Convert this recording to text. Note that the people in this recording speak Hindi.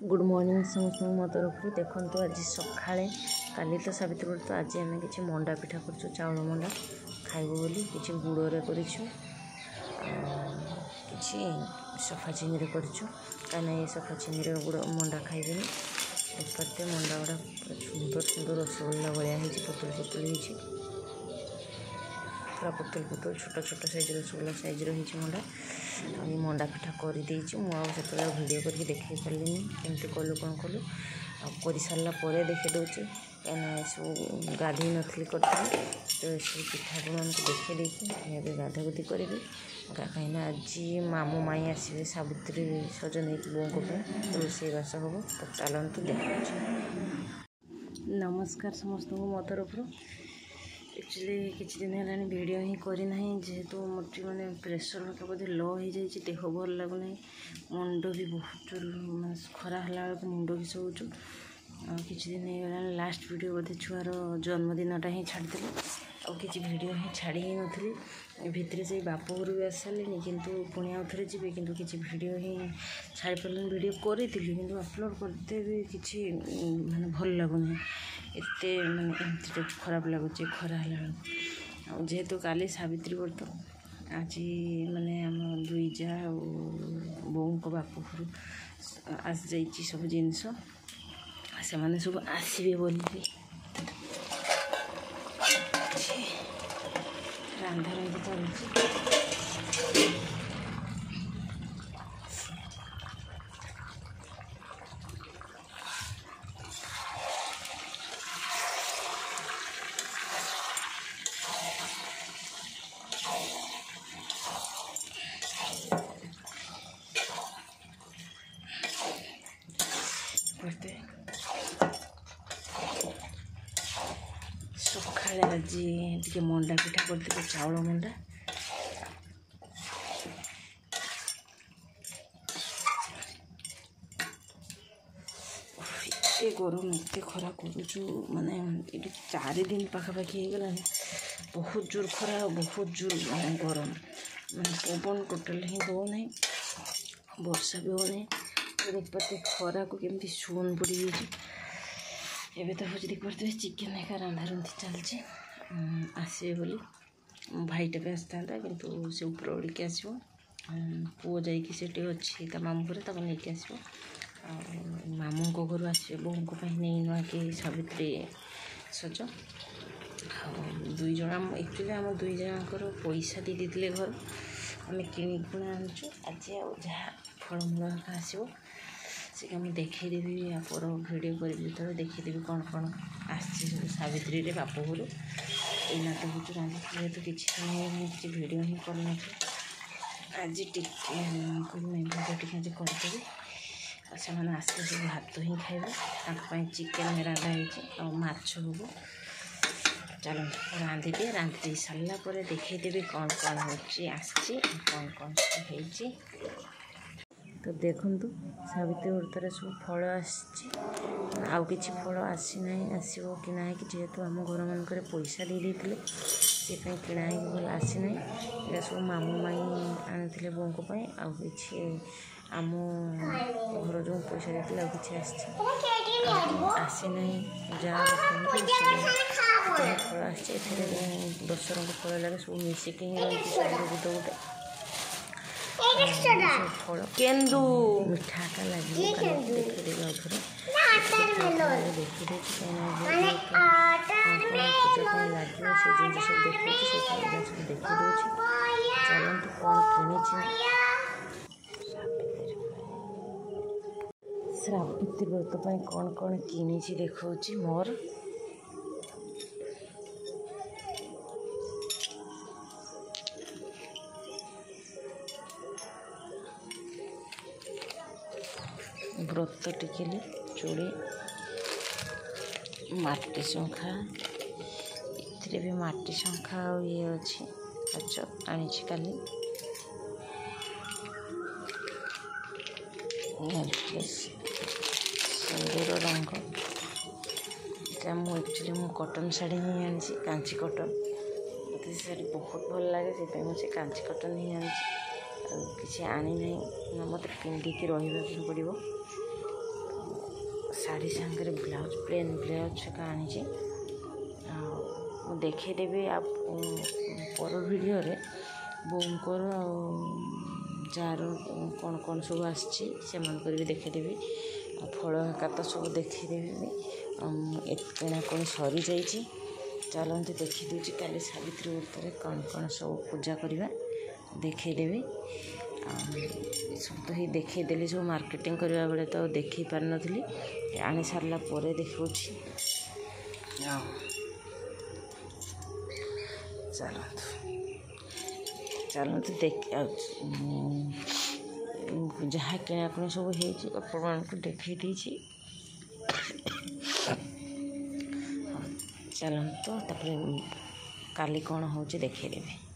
गुड मॉर्निंग समस्त मो तरफ देखो आज सकाଳେ काली तो सावित्री व्रत आज आम कि मंडा पिठा कर चाउल मंडा खाइब बोली कि गुड़े कर सफा चीनी कर ये सफा चीनी गुड़ मंडा खाइबे देखते मंडा गुड़ा सुंदर सुंदर रसगोल्ला भाया पुतुल पुतुल पूरा पुतुल पुतुल छोट छोट साइज रसगोल्ला साइज रही मंडा ये मंडा पिठा कर मुझे भिडियो करके देखे पारे केमती कलु कौन कलु कर सारापर देखे दूचे कहीं सब गाधे नी कर तो से पिठा को आमको देखे देखिए गाधा गुधी करी कहीं आज मामू माई आसवे सावित्री सज नहीं बों रोषेईबास हम तो चलतु देखा नमस्कार समस्त मो तरफ एक्चुअली किसी दिन है वीडियो ही करना जेहेतु मोटी माने प्रेसर का बोधे लो हो जाए देह भल लगुना मुंड भी बहुत जोर खरा है मुंड भी सोचु किसी दिन होगा लास्ट वीडियो बोधे छुआर जन्मदिनटा ही छाड़ी और किसी वीडियो ही छाड़ी ही नी भितर से बाप घर भी आस सारे कितु पुणी आउ थे जी कि किसी वीडियो ही छाड़ी पारे वीडियो करी कि अपलोड करते भी किसी माने भल लगुना एत मानते खराब लगुच खरा है जेहेतु काली सावित्री व्रत आज माने आम दुई जा बो बाप घर आस जा सब जिनस से मैंने सब आसबे बोली रांधा रंधि चलती करते सकाଳେ आज टे मंडा पिठा करते चाउल मंडा एते गरम एते खरा करूचु माने ये 4 दिन पाखापाखि हो गला बहुत जोर खरा बहुत जोर माने गरम माने पवन टोटाल ही दो नहीं वर्षा भी हो नहीं देखते खरा को केमती सुन पड़ी एबे तो हूँ देखते चिकेन एका रांधा रंधि चलती आसबे बोली भाईटा भी आसता किंतु से ऊपर उड़िक आसो पुओ जाइए अच्छी मामू घर तक नहीं आसो मामू को घर आसवे बों नहीं नुआ कि सावित्री सज दुई जन एक्चुअली आम दुई जनकर पैसा दे देते घर आम किणिकुणा आनुचु आज जहाँ फलमूल आसो से मुझे देखईदेवी पर भिडियो करी तो देखईदेवी कौन कौन आसी सावित्री रे बाप घर एना तो हूँ रांधि जेहेतु किसी भिडियो ही करन आज भिडियो टी आज करदेवी से आसते सब भात ही खाइबे चिकेन रांधा माछ हम चलो रांधि दिए रांधि दे सारापर देखईदेवी कौन कौन होची कौन कौन हो तो देखु सावित्री व्रतर सब फल आउ कि फल आसी ना आसो कि ना कि जेहेतु आम घर मानक पैसा दे देते से किणा भल आसी ना ये सब मामू माई आनी बों आउ कि आम घर जो पैसा देते आउ कि आसी ना जहाँ फल आसे 10 रंग फल लगे सब मिसिकी रही सब गोटे फल केन्दू मिठाटा लगे देखीदेवी आउे देखीदे पूजा लगे से जिन सब देखा सब देखी चलते कौन कि सावित्री व्रत कौन कौन कि देखा मोर व्रत टिकली चूड़ी माटी शंखा इतने भी माटी शंखा ये अच्छी अच्छा आनी काली सिंदूर रंग एक्चुअली मु कॉटन शाढ़ी ही आनी कांची कॉटन मत शाढ़ी बहुत भल लगे से मुझे कांची कॉटन ही आनी किसी आनी ना मत पिंधिकी रहा पड़ो ଶାଢ଼ୀ ସାଙ୍ଗରେ ବ୍ଲାଉଜ୍ ପ୍ଲେନ୍ ବ୍ଲାଉଜ୍ ଏକା ଆଣିଛି। ଆଉ ମୁଁ ଦେଖେଇଦେବି ପର ଭିଡ଼ିଓରେ ବୋଉଙ୍କର ଆଉ ଯାହାର କ'ଣ କ'ଣ ସବୁ ଆସିଛି ସେମାନଙ୍କର ବି ଦେଖେଇଦେବି। ଆଉ ଫଳ ଏକା ତ ସବୁ ଦେଖେଇଦେବି। କିଣାକିଣି ସରିଯାଇଛି। ଚାଲନ୍ତୁ ଦେଖିଦେଉଛି କାଲି ସାବିତ୍ରୀ ବ୍ରତରେ କ'ଣ କ'ଣ ସବୁ ପୂଜା କରିବା ଦେଖେଇଦେବି। ସବୁ ତ ହେଇ ଦେଖେଇଦେଲି, ସବୁ ମାର୍କେଟିଂ କରିବା ବେଳେ ତ ଦେଖେଇ ପାରିନଥିଲି, ଆଣି ସାରିଲା ପରେ ଦେଖାଉଛି। ଚାଲନ୍ତୁ ଯାହା କିଣାକିଣି ସବୁ ହେଇଛି ଆପଣମାନଙ୍କୁ ଦେଖେଇ ଦେଇଛି। ଚାଲନ୍ତୁ ତାପରେ କାଲି କ'ଣ ହେଉଛି ଦେଖେଇଦେବି।